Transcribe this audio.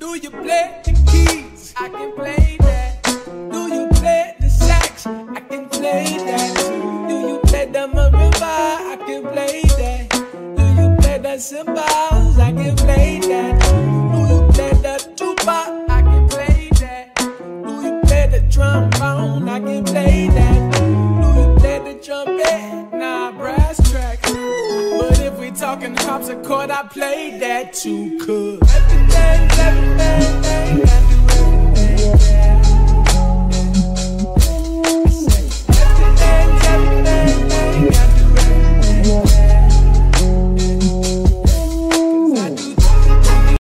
Do you play the keys? I can play that. Do you play the sax? I can play that. Do you play the marimba? I can play that. Do you play the cymbals? I can play that. Do you play the tuba? I can play that. Do you play the trombone? I can play that. Do you play the trumpet? Nah, brass tracks. But if we talking harpsichord, I play that too. 'Cause everything, I do everything.